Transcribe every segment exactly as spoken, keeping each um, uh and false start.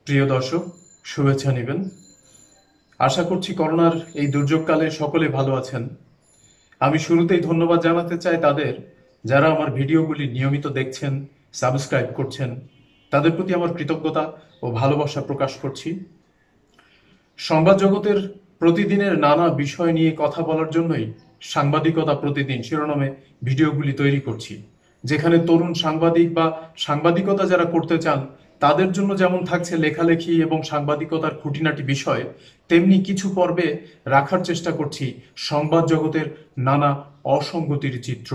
প্রিয় দর্শক, শুভেচ্ছা নেবেন। আশা করছি করোনার এই দুর্যোগকালে সকলে ভালো আছেন। আমি শুরুতেই ধন্যবাদ জানাতে চাই তাদের যারা আমার ভিডিওগুলি নিয়মিত দেখছেন, সাবস্ক্রাইব করছেন। তাদের প্রতি আমার কৃতজ্ঞতা ও ভালোবাসা প্রকাশ করছি। সংবাদ জগতের প্রতিদিনের নানা বিষয় নিয়ে কথা বলার জন্যই সাংবাদিকতা প্রতিদিন শিরোনামে ভিডিওগুলি তৈরি করছি, যেখানে তরুণ সাংবাদিক বা সাংবাদিকতা যারা করতে চান তাদের জন্য যেমন থাকছে লেখালেখি এবং সাংবাদিকতার খুঁটিনাটি বিষয়, তেমনি কিছু পর্বে রাখার চেষ্টা করছি সংবাদ জগতের নানা অসঙ্গতির চিত্র।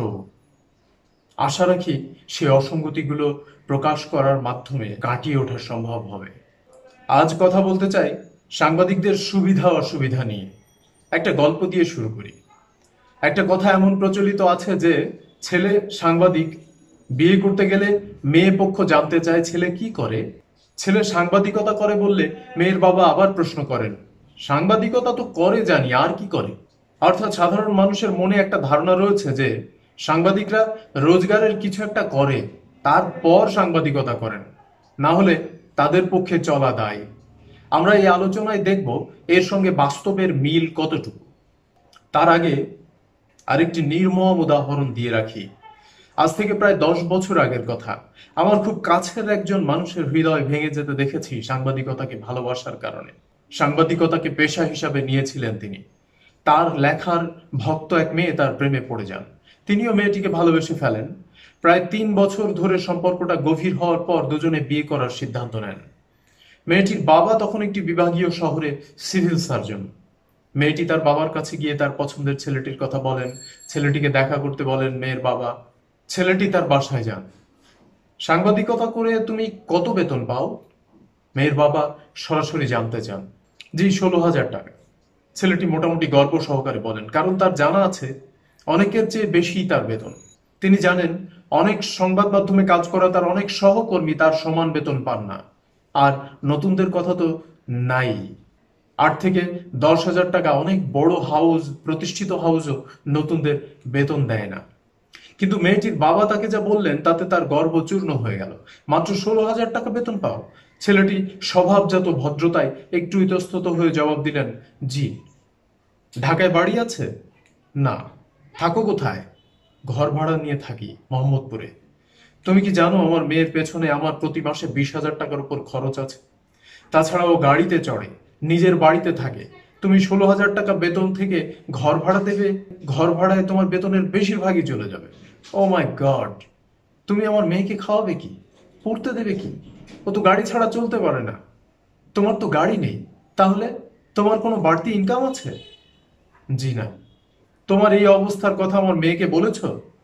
আশা রাখি সেই অসঙ্গতিগুলো প্রকাশ করার মাধ্যমে কাটিয়ে ওঠা সম্ভব হবে। আজ কথা বলতে চাই সাংবাদিকদের সুবিধা অসুবিধা নিয়ে। একটা গল্প দিয়ে শুরু করি। একটা কথা এমন প্রচলিত আছে যে ছেলে সাংবাদিক, বিয়ে করতে গেলে মেয়ে পক্ষ জানতে চায় ছেলে কি করে। ছেলে সাংবাদিকতা করে বললে মেয়ের বাবা আবার প্রশ্ন করেন, সাংবাদিকতা তো করে জানি, আর কি করে? অর্থাৎ সাধারণ মানুষের মনে একটা ধারণা রয়েছে যে সাংবাদিকরা রোজগারের কিছু একটা করে, তারপর সাংবাদিকতা করেন, না হলে তাদের পক্ষে চলা দায়। আমরা এই আলোচনায় দেখব এর সঙ্গে বাস্তবের মিল কতটুকু। তার আগে আরেকটি নির্মম উদাহরণ দিয়ে রাখি। আজ থেকে প্রায় দশ বছর আগের কথা। আমার খুব কাছের একজন মানুষের হৃদয় ভেঙে যেতে দেখেছি সাংবাদিকতাকে ভালোবাসার কারণে। সাংবাদিকতাকে পেশা হিসাবে নিয়েছিলেন তিনি। তার লেখার ভক্ত এক মেয়ে তার প্রেমে পড়ে যান। তিনিও মেয়েটিকে ভালোবেসে ফেলেন। প্রায় তিন বছর ধরে সম্পর্কটা গভীর হওয়ার পর দুজনে বিয়ে করার সিদ্ধান্ত নেন। মেয়েটির বাবা তখন একটি বিভাগীয় শহরে সিভিল সার্জন। মেয়েটি তার বাবার কাছে গিয়ে তার পছন্দের ছেলেটির কথা বলেন, ছেলেটিকে দেখা করতে বলেন মেয়ের বাবা। ছেলেটি তার বাসায় যান। সাংবাদিকতা করে তুমি কত বেতন পাও? মেয়ের বাবা সরাসরি জানতে চান। জি, ষোলো হাজার টাকা। ছেলেটি মোটামুটি গর্ব সহকারে বলেন, কারণ তার জানা আছে অনেকের চেয়ে বেশি তার বেতন। তিনি জানেন অনেক সংবাদ মাধ্যমে কাজ করা তার অনেক সহকর্মী তার সমান বেতন পান না। আর নতুনদের কথা তো নাই। আট থেকে দশ হাজার টাকা অনেক বড় হাউস, প্রতিষ্ঠিত হাউসও নতুনদের বেতন দেয় না। কিন্তু মেয়েটির বাবা তাকে যা বললেন তাতে তার গর্ব চূর্ণ হয়ে গেল। মাত্র ষোলো হাজার টাকা বেতন পাও? ছেলেটি স্বভাবজাত ভদ্রতায় একটু ইতস্তত হয়ে জবাব দিলেন, জি। ঢাকায় বাড়ি আছে? না। থাকো কোথায়? ঘর ভাড়া নিয়ে থাকি মোহাম্মদপুরে। তুমি কি জানো আমার মেয়ের পেছনে আমার প্রতি মাসে বিশ হাজার টাকার উপর খরচ আছে? তাছাড়া ও গাড়িতে চড়ে, নিজের বাড়িতে থাকে। তুমি ষোলো হাজার টাকা বেতন থেকে ঘর ভাড়া দেবে? ঘর ভাড়ায় তোমার বেতনের বেশিরভাগই চলে যাবে। Oh my God! তুমি আমার মেয়েকে খাওয়াবে কি, পড়তে দেবে কি? ও তো গাড়ি ছাড়া চলতে পারে না। তোমার তো গাড়ি নেই, তাহলে তোমার কোনো বাড়তি ইনকাম আছে? জি না। তোমার এই অবস্থার কথা আমার মেয়েকে বলেছ?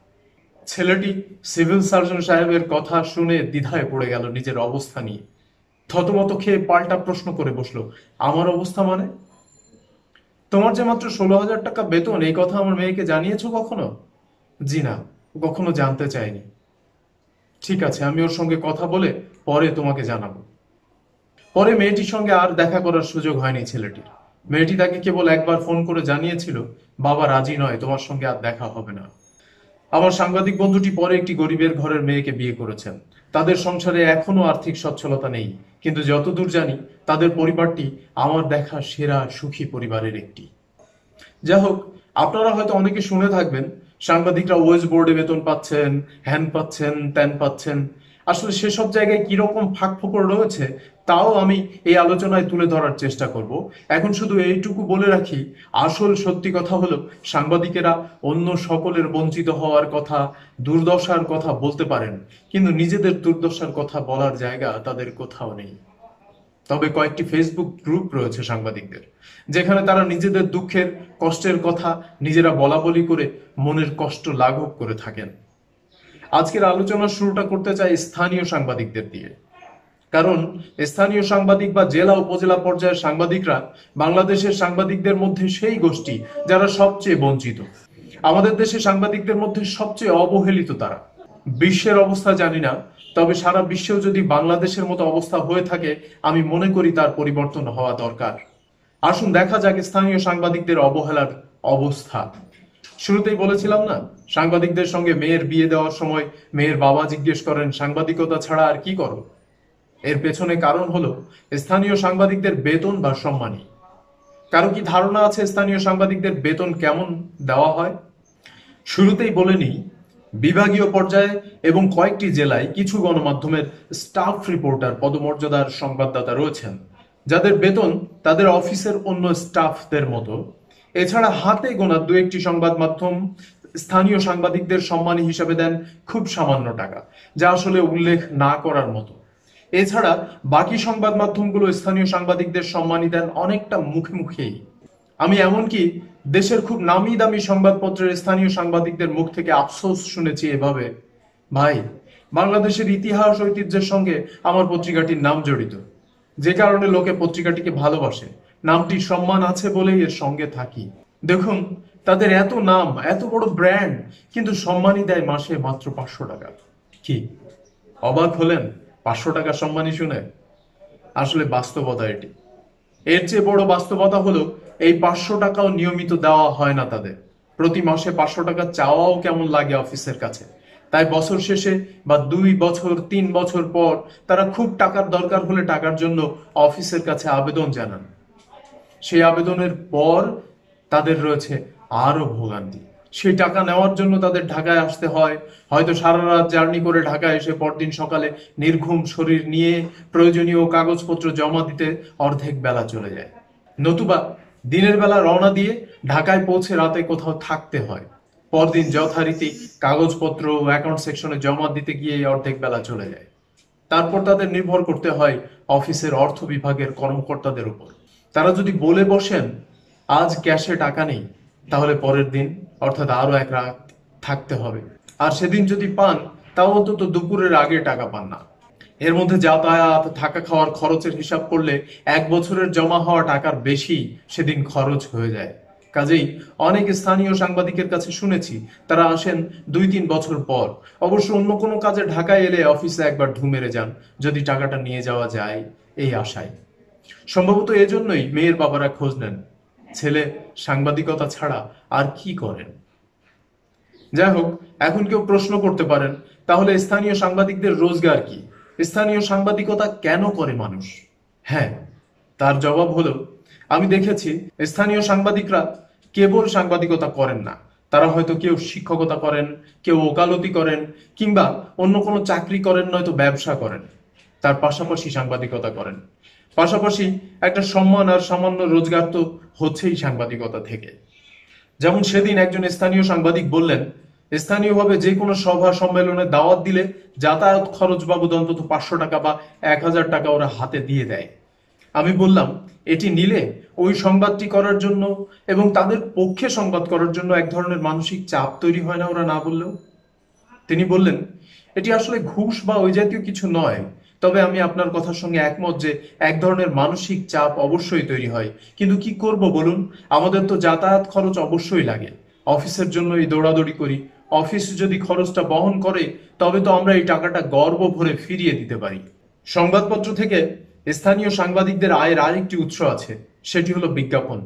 ছেলেটি সিভিল সার্জন সাহেবের কথা শুনে দ্বিধায় পড়ে গেল নিজের অবস্থা নিয়ে। থতমত খেয়ে পাল্টা প্রশ্ন করে বসলো, আমার অবস্থা মানে? তোমার যে মাত্র ষোলো হাজার টাকা বেতন, এই কথা আমার মেয়েকে জানিয়েছো কখনো? জি না, কখনো জানতে চাইনি। ঠিক আছে, আমি ওর সঙ্গে কথা বলে পরে তোমাকে জানাবো। পরে মেয়েটির সঙ্গে আর দেখা করার সুযোগ হয়নি ছেলেটির। মেয়েটি তাকে কেবল একবার ফোন করে জানিয়েছিল, বাবা রাজি নয়, তোমার সঙ্গে আর দেখা হবে না। আমার সাংবাদিক বন্ধুটি পরে একটি গরিবের ঘরের মেয়েকে বিয়ে করেছেন। তাদের সংসারে এখনো আর্থিক সচ্ছলতা নেই, কিন্তু যতদূর জানি তাদের পরিবারটি আমার দেখা সেরা সুখী পরিবারের একটি। যাই হোক, আপনারা হয়তো অনেকে শুনে থাকবেন সাংবাদিকরা ওয়েজ বোর্ডে বেতন পাচ্ছেন, হ্যান পাচ্ছেন, ত্যান পাচ্ছেন। আসলে সেসব জায়গায় কিরকম ফাঁক ফোকর রয়েছে তাও আমি এই আলোচনায় তুলে ধরার চেষ্টা করব। এখন শুধু এইটুকু বলে রাখি, আসল সত্যি কথা হলো সাংবাদিকেরা অন্য সকলের বঞ্চিত হওয়ার কথা, দুর্দশার কথা বলতে পারেন, কিন্তু নিজেদের দুর্দশার কথা বলার জায়গা তাদের কোথাও নেই। তবে কয়েকটি ফেসবুক গ্রুপ রয়েছে সাংবাদিকদের, যেখানে তারা নিজেদের দুঃখের কষ্টের কথা নিজেরা বলা বলি করে মনের কষ্ট লাঘব করে থাকেন। আজকের আলোচনার শুরুটা করতে চাই স্থানীয় সাংবাদিকদের দিয়ে। কারণ স্থানীয় সাংবাদিক বা জেলা উপজেলা পর্যায়ের সাংবাদিকরা বাংলাদেশের সাংবাদিকদের মধ্যে সেই গোষ্ঠী যারা সবচেয়ে বঞ্চিত। আমাদের দেশে সাংবাদিকদের মধ্যে সবচেয়ে অবহেলিত তারা। বিশ্বের অবস্থা জানি না, তবে সারা বিশ্বেও যদি বাংলাদেশের মতো অবস্থা হয়ে থাকে আমি মনে করি তার পরিবর্তন হওয়া দরকার। আসুন দেখা যাক স্থানীয় সাংবাদিকদের অবহেলার অবস্থা। শুরুতেই বলেছিলাম না, সাংবাদিকদের সঙ্গে মেয়ের বিয়ে দেওয়ার সময় মেয়ের বাবা জিজ্ঞেস করেন, সাংবাদিকতা ছাড়া আর কি করো? এর পেছনে কারণ হলো স্থানীয় সাংবাদিকদের বেতন বা সম্মানী। কারো কি ধারণা আছে স্থানীয় সাংবাদিকদের বেতন কেমন দেওয়া হয়? শুরুতেই বলে নিই, বিভাগীয় পর্যায়ে এবং কয়েকটি জেলায় কিছু গণমাধ্যমের স্টাফ রিপোর্টার পদমর্যাদার সংবাদদাতা রয়েছেন, যাদের বেতন তাদের অফিসের অন্য স্টাফদের মতো। এছাড়া হাতে গোনা দু একটি সংবাদ মাধ্যম স্থানীয় সাংবাদিকদের সম্মানী হিসাবে দেন খুব সামান্য টাকা, যা আসলে উল্লেখ না করার মতো। এছাড়া বাকি সংবাদ মাধ্যমগুলো স্থানীয় সাংবাদিকদের সম্মানী দেন অনেকটা মুখে মুখেই। আমি এমনকি দেশের খুব নামি দামি সংবাদপত্রের স্থানীয় সাংবাদিকদের মুখ থেকে আফসোস শুনেছি এভাবে, ভাই, বাংলাদেশের ইতিহাস ঐতিহ্যের সঙ্গে আমার পত্রিকাটির নাম জড়িত, যে কারণে লোকে পত্রিকাটিকে ভালোবাসে, নামটির সম্মান আছে বলেই এর সঙ্গে থাকি। দেখুন, তাদের এত নাম, এত বড় ব্র্যান্ড, কিন্তু সম্মানই দেয় মাসে মাত্র পাঁচশো টাকা। কি অবাক হলেন পাঁচশো টাকা সম্মানী শুনে? আসলে বাস্তবতা এটি। এর চেয়ে বড় বাস্তবতা হলো এই পাঁচশো টাকাও নিয়মিত দেওয়া হয় না তাদের। প্রতি মাসে পাঁচশো টাকা চাওয়াও কেমন লাগে অফিসের কাছে। তাই বছর শেষে বা দুই বছর তিন বছর পর তারা খুব টাকার দরকার হলে টাকার জন্য অফিসের কাছে আবেদন জানান। সেই আবেদনের পর তাদের রয়েছে আরো ভোগান্তি। সেই টাকা নেওয়ার জন্য তাদের ঢাকায় আসতে হয়, হয়তো সারা রাত জার্নি করে ঢাকায় এসে পরদিন সকালে নির্ঘুম শরীর নিয়ে প্রয়োজনীয় কাগজপত্র জমা দিতে অর্ধেক বেলা চলে যায়, নতুবা দিনের বেলা রওনা দিয়ে ঢাকায় পৌঁছে রাতে কোথাও থাকতে হয়। পরদিন যথারীতি কাগজপত্র অ্যাকাউন্ট সেকশনে জমা দিতে গিয়ে অর্ধেক বেলা চলে যায়। তারপর তাদের নির্ভর করতে হয় অফিসের অর্থ বিভাগের কর্মকর্তাদের উপর। তারা যদি বলে বসেন আজ ক্যাশে টাকা নেই, তাহলে পরের দিন অর্থাৎ আরো এক রাত থাকতে হবে। আর সেদিন যদি পান, তাও অন্তত দুপুরের আগে টাকা পান না। এর মধ্যে যাতায়াত, থাকা খাওয়ার খরচের হিসাব করলে এক বছরের জমা হওয়া টাকার বেশি সেদিন খরচ হয়ে যায়। কাজেই অনেক স্থানীয় সাংবাদিকের কাছে শুনেছি তারা আসেন দুই তিন বছর পর, অবশ্য অন্য কোনো কাজে ঢাকায় এলে অফিসে একবার ঢু মেরে যান যদি টাকাটা নিয়ে যাওয়া যায় এই আশায়। সম্ভবত এজন্যই মেয়ের বাবারা খোঁজ নেন ছেলে সাংবাদিকতা ছাড়া আর কি করেন। যাই হোক, এখন কেউ প্রশ্ন করতে পারেন, তাহলে স্থানীয় সাংবাদিকদের রোজগার কি? স্থানীয় সাংবাদিকতা কেন করে মানুষ? হ্যাঁ, তার জবাব হলো, আমি দেখেছি স্থানীয় সাংবাদিকরা কেবল সাংবাদিকতা করেন না। তারা হয়তো কেউ শিক্ষকতা করেন, কেউ ওকালতি করেন, কিংবা অন্য কোনো চাকরি করেন, নয়তো ব্যবসা করেন। তার পাশাপাশি সাংবাদিকতা করেন। পাশাপাশি একটা সম্মান আর সামান্য রোজগার তো হচ্ছেই সাংবাদিকতা থেকে। যেমন সেদিন একজন স্থানীয় সাংবাদিক বললেন, স্থানীয়ভাবে যে কোনো সভা সম্মেলনে দাওয়াত দিলে যাতায়াত খরচ বাবদ অন্তত পাঁচশো টাকা বা এক হাজার টাকা ওরা হাতে দিয়ে দেয়। আমি বললাম, এটি নিলে ওই সংবাদটি করার জন্য এবং তাদের পক্ষে সংবাদ করার জন্য এক ধরনের মানসিক চাপ তৈরি হয় না ওরা না বললেও? তিনি বললেন, এটি আসলে ঘুষ বা ওই জাতীয় কিছু নয়, তবে আমি আপনার কথার সঙ্গে একমত যে এক ধরনের মানসিক চাপ অবশ্যই তৈরি হয়। কিন্তু কি করব বলুন, আমাদের তো যাতায়াত খরচ অবশ্যই লাগে, অফিসের জন্য এই দৌড়াদৌড়ি করি। অফিস যদি খরচটা বহন করে, তবে তো আমরা এই টাকাটা গর্ব ভরে ফিরিয়ে দিতে পারি। সংবাদপত্র থেকে স্থানীয় সাংবাদিকদের আয়ের আরেকটি উৎস আছে, সেটি হলো বিজ্ঞাপন।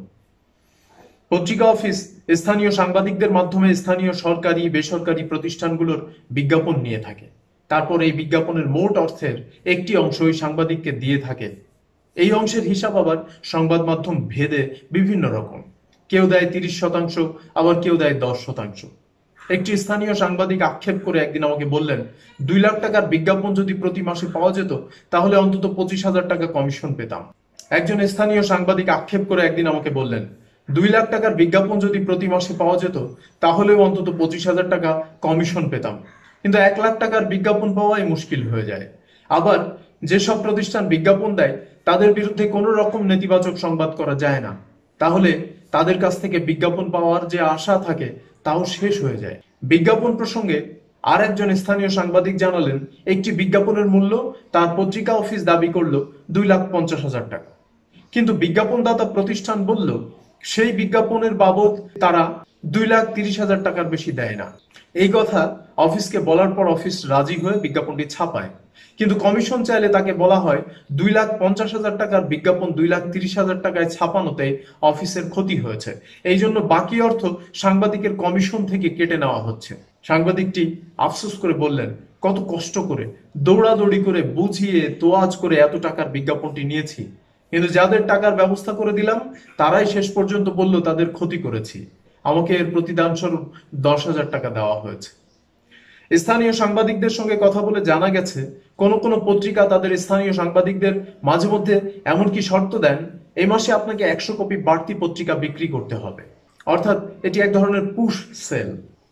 পত্রিকা অফিস স্থানীয় সাংবাদিকদের মাধ্যমে স্থানীয় সরকারি বেসরকারি প্রতিষ্ঠানগুলোর বিজ্ঞাপন নিয়ে থাকে। তারপর এই বিজ্ঞাপনের মোট অর্থের একটি অংশ ওই সাংবাদিককে দিয়ে থাকে। এই অংশের হিসাব আবার সংবাদ মাধ্যম ভেদে বিভিন্ন রকম। কেউ দেয় তিরিশ শতাংশ, আবার কেউ দেয় দশ শতাংশ। একটি স্থানীয় সাংবাদিক আক্ষেপ করে একদিন আমাকে বললেন, দুই লাখ টাকার বিজ্ঞাপন যদি প্রতি মাসে পাওয়া যেত, তাহলে অন্তত পঁচিশ হাজার টাকা কমিশন পেতাম। একজন স্থানীয় সাংবাদিক আক্ষেপ করে একদিন আমাকে বললেন, দুই লাখ টাকার বিজ্ঞাপন যদি প্রতি মাসে পাওয়া যেত, তাহলেও অন্তত পঁচিশ হাজার টাকা কমিশন পেতাম। কিন্তু এক লাখ টাকার বিজ্ঞাপন পাওয়াই মুশকিল হয়ে যায়। আবার যেসব প্রতিষ্ঠান বিজ্ঞাপন দেয় তাদের বিরুদ্ধে কোনো রকম নেতিবাচক সংবাদ করা যায় না, তাহলে তাদের কাছ থেকে বিজ্ঞাপন পাওয়ার যে আশা থাকে তাও শেষ হয়ে যায়। বিজ্ঞাপন প্রসঙ্গে আর একজন স্থানীয় সাংবাদিক জানালেন, একটি বিজ্ঞাপনের মূল্য তার পত্রিকা অফিস দাবি করলো দুই লাখ পঞ্চাশ হাজার টাকা, কিন্তু বিজ্ঞাপনদাতা প্রতিষ্ঠান বলল সেই বিজ্ঞাপনের বাবদ তারা দুই লাখ তিরিশ হাজার টাকার বেশি দেয় না। এই কথা অফিসকে বলার পর অফিস রাজি হয়ে বিজ্ঞাপনটি ছাপায়, কিন্তু কমিশন চাইলে তাকে বলা হয় দুই লাখ পঞ্চাশ হাজার টাকার বিজ্ঞাপন দুই লাখ তিরিশ হাজার টাকায় ছাপানোতে অফিসের ক্ষতি হয়েছে, এই জন্য বাকি অর্থ সাংবাদিকের কমিশন থেকে কেটে নেওয়া হচ্ছে। সাংবাদিকটি আফসোস করে বললেন, কত কষ্ট করে দৌড়াদৌড়ি করে বুঝিয়ে তোয়াজ করে এত টাকার বিজ্ঞাপনটি নিয়েছি, কিন্তু যাদের টাকার ব্যবস্থা করে দিলাম তারাই শেষ পর্যন্ত বলল তাদের ক্ষতি করেছি। আমাকে এর প্রতিদান স্বরূপ দশ হাজার টাকা দেওয়া হয়েছে। স্থানীয় সাংবাদিকদের সঙ্গে কথা বলে জানা গেছে, কোন কোন পত্রিকা তাদের স্থানীয় সাংবাদিকদের মাঝে মধ্যে এমনকি শর্ত দেন, এই মাসে আপনাকে একশো কপি বাড়তি পত্রিকা বিক্রি করতে হবে। অর্থাৎ এটি এক ধরনের পুশ সেল।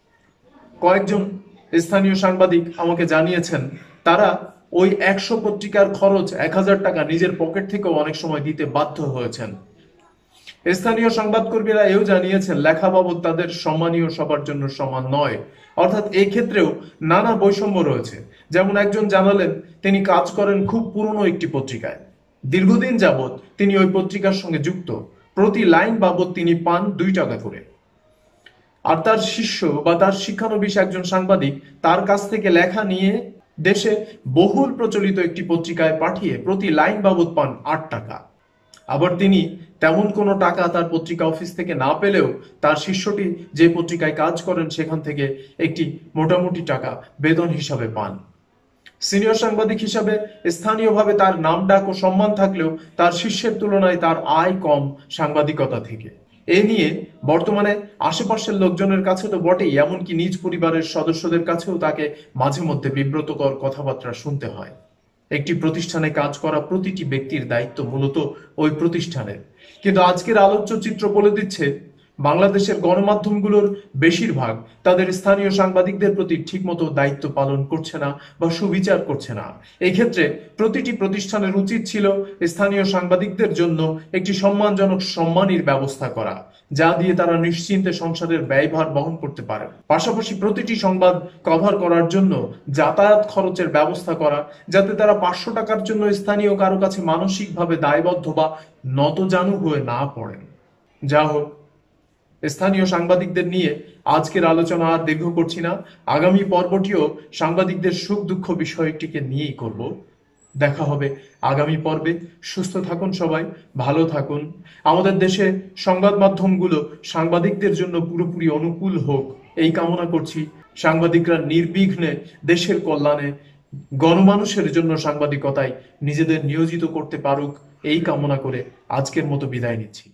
কয়েকজন স্থানীয় সাংবাদিক আমাকে জানিয়েছেন তারা ওই একশো পত্রিকার খরচ এক হাজার টাকা নিজের পকেট থেকেও অনেক সময় দিতে বাধ্য হয়েছেন। স্থানীয় সংবাদকর্মীরা এও জানিয়েছেন লেখা বাবদ তাদের সম্মানীয় সবার জন্য সমান নয়। অর্থাৎ এই ক্ষেত্রেও নানা বৈষম্য রয়েছে। যেমন একজন জানালেন তিনি কাজ করেন খুব পুরনো একটি পত্রিকায়, দীর্ঘদিন যাবৎ তিনি ওই পত্রিকার সঙ্গে যুক্ত, প্রতি লাইন বাবদ তিনি পান দুই টাকা করে। আর তার শিষ্য বা তার শিক্ষানবিশ একজন সাংবাদিক তার কাছ থেকে লেখা নিয়ে দেশে বহুল প্রচলিত একটি পত্রিকায় পাঠিয়ে প্রতি লাইন বাবদ পান আট টাকা। আবার তিনি তেমন কোনো টাকা তার পত্রিকা অফিস থেকে না পেলেও তার শিষ্যটি যে পত্রিকায় কাজ করেন সেখান থেকে একটি মোটামুটি টাকা বেতন হিসাবে পান। সিনিয়র সাংবাদিক হিসাবে স্থানীয়ভাবে তার নাম ডাক ও সম্মান থাকলেও তার শিষ্যের তুলনায় তার আয় কম সাংবাদিকতা থেকে। এ নিয়ে বর্তমানে আশেপাশের লোকজনের কাছে তো বটেই, এমনকি নিজ পরিবারের সদস্যদের কাছেও তাকে মাঝে মধ্যে বিব্রতকর কথাবার্তা শুনতে হয়। একটি প্রতিষ্ঠানে কাজ করা প্রতিটি ব্যক্তির দায়িত্ব মূলত ওই প্রতিষ্ঠানের, কিন্তু আজকের আলোচ্য চিত্র বলে দিচ্ছে বাংলাদেশের গণমাধ্যমগুলোর বেশিরভাগ তাদের স্থানীয় সাংবাদিকদের প্রতি ঠিকমতো দায়িত্ব পালন করছে না বা সুবিচার করছে না। এই ক্ষেত্রে প্রতিটি প্রতিষ্ঠানের উচিত ছিল স্থানীয় সাংবাদিকদের জন্য একটি সম্মানজনক সম্মানীর ব্যবস্থা করা, যা দিয়ে তারা নিশ্চিন্তে সংসারের ব্যয়ভার বহন করতে পারে। পাশাপাশি প্রতিটি সংবাদ কভার করার জন্য যাতায়াত খরচের ব্যবস্থা করা, যাতে তারা পাঁচশো টাকার জন্য স্থানীয় কারো কাছে মানসিকভাবে দায়বদ্ধ বা নতজানু হয়ে না পড়েন। যা হোক, স্থানীয় সাংবাদিকদের নিয়ে আজকের আলোচনা আর দীর্ঘ করছি না। আগামী পর্বটিও সাংবাদিকদের সুখ দুঃখ বিষয়টিকে নিয়েই করব। দেখা হবে আগামী পর্বে। সুস্থ থাকুন সবাই, ভালো থাকুন। আমাদের দেশে সংবাদ মাধ্যমগুলো সাংবাদিকদের জন্য পুরোপুরি অনুকূল হোক এই কামনা করছি। সাংবাদিকরা নির্বিঘ্নে দেশের কল্যাণে গণমানুষের জন্য সাংবাদিকতায় নিজেদের নিয়োজিত করতে পারুক এই কামনা করে আজকের মতো বিদায় নিচ্ছি।